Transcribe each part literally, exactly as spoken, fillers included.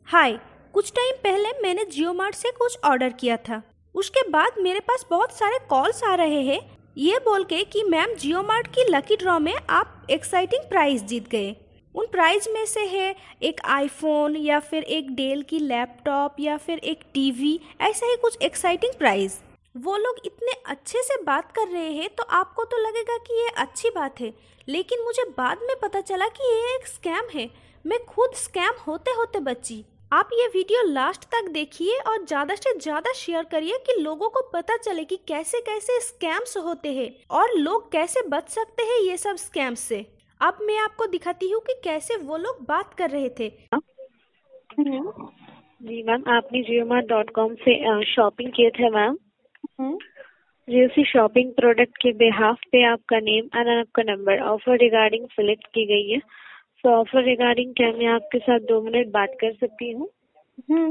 हाय। कुछ टाइम पहले मैंने जियो मार्ट से कुछ ऑर्डर किया था। उसके बाद मेरे पास बहुत सारे कॉल्स आ रहे हैं ये बोल के कि मैम जियो मार्ट की लकी ड्रॉ में आप एक्साइटिंग प्राइज जीत गए। उन प्राइज में से है एक आईफोन या फिर एक डेल की लैपटॉप या फिर एक टीवी, ऐसा ही कुछ एक्साइटिंग प्राइज। वो लोग इतने अच्छे से बात कर रहे हैं तो आपको तो लगेगा कि ये अच्छी बात है, लेकिन मुझे बाद में पता चला कि ये एक स्कैम है। मैं खुद स्कैम होते होते बची। आप ये वीडियो लास्ट तक देखिए और ज्यादा से ज्यादा शेयर करिए कि लोगों को पता चले कि कैसे कैसे स्कैम्स होते हैं और लोग कैसे बच सकते हैं ये सब स्कैम्स से। अब मैं आपको दिखाती हूँ कि कैसे वो लोग बात कर रहे थे। हम्म, जी मैम, आपने जियो मार्ट डॉट कॉम से शॉपिंग किए थे मैम। हम्म, जी, उसी शॉपिंग प्रोडक्ट के बिहाफ पे आपका नेम और आपका नंबर ऑफर रिगार्डिंग सिलेक्ट की गई है। सो ऑफर रिगार्डिंग क्या मैं आपके साथ दो मिनट बात कर सकती हूँ? हम्म,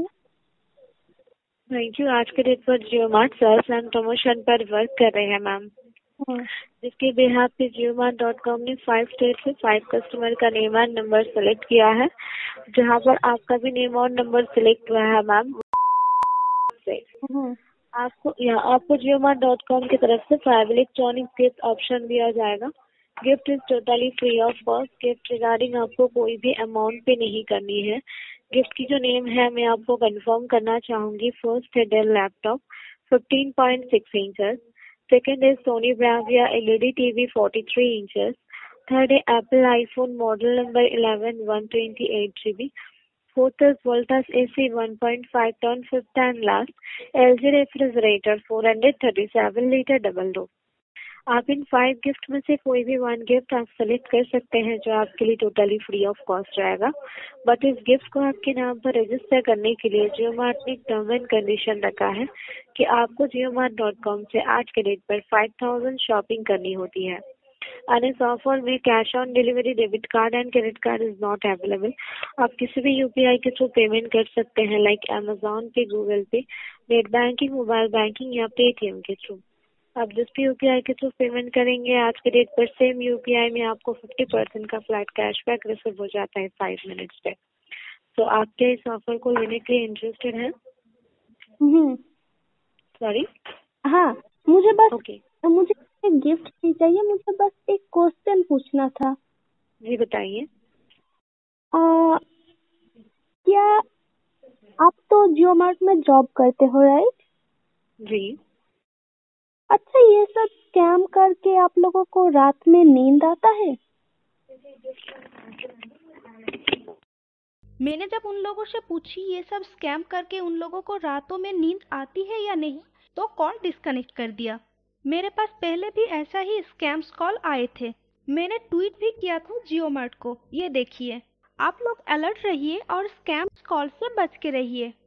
थैंक यू। आज के डेट पर Jio mart sales and promotion पर वर्क कर रहे हैं मैम, हम्म, जिसके बिहाफ पे जियो मार्ट डॉट कॉम ने फाइव स्टेट से फाइव कस्टमर का नेम और नंबर सेलेक्ट किया है, जहाँ पर आपका भी नेम और नंबर सिलेक्ट हुआ है मैम। से हम्म, आपको यहाँ आपको जियो मार्ट डॉट कॉम की तरफ से फाइव इलेक्ट्रॉनिक गिफ्ट ऑप्शन दिया जाएगा। Gift is totally free of cost. Gift regarding आपको कोई भी अमाउंट पे नहीं करनी है। गिफ्ट की जो नेम है मैं आपको कंफर्म करना चाहूंगी। फर्स्ट है Dell laptop fifteen point six inches. Second है Sony Bravia LED TV forty three inches. Third है Apple iPhone model number eleven one twenty eight GB. Fourth is Voltas A C one point five ton. Fifth and last, L G refrigerator four hundred thirty-seven liter double door। आप in five gift में से कोई भी one gift आप select कर सकते हैं जो आपके लिए टोटली फ्री ऑफ कॉस्ट रहेगा। बट इस गिफ्ट को आपके नाम पर रजिस्टर करने के लिए जियो मार्ट ने एक टर्म एंड कंडीशन रखा है कि आपको जियो मार्ट डॉट कॉम से आज के डेट पर फाइव थाउजेंड शॉपिंग करनी होती है। And इस ऑफर में cash on delivery debit card and credit card is not available. आप किसी भी यूपीआई के थ्रू पेमेंट कर सकते हैं, like Amazon pay, Google pay, net banking, mobile banking या पेटीएम के थ्रू। आप जिस भी यूपीआई के थ्रू पेमेंट करेंगे आज के डेट पर सेम यूपीआई में आपको फिफ्टी परसेंट का फ्लैट कैशबैक रिसीव हो जाता है फाइव मिनट्स पे। तो आप क्या इस ऑफर को लेने के लिए इंटरेस्टेड हैं? हम्म, सॉरी। हाँ, मुझे बस ओके, मुझे एक गिफ्ट नहीं चाहिए, मुझे बस एक क्वेश्चन पूछना था। जी बताइए। आ, क्या आप तो जियो मार्ट में जॉब करते हो, राइट? जी अच्छा, ये सब स्कैम करके आप लोगों को रात में नींद आता है? मैंने जब उन लोगों से पूछी ये सब स्कैम करके उन लोगों को रातों में नींद आती है या नहीं, तो कॉल डिस्कनेक्ट कर दिया। मेरे पास पहले भी ऐसा ही स्कैम्स कॉल आए थे। मैंने ट्वीट भी किया था जियो मार्ट को। ये देखिए, आप लोग अलर्ट रहिए और स्कैम्स कॉल से बच के रहिए।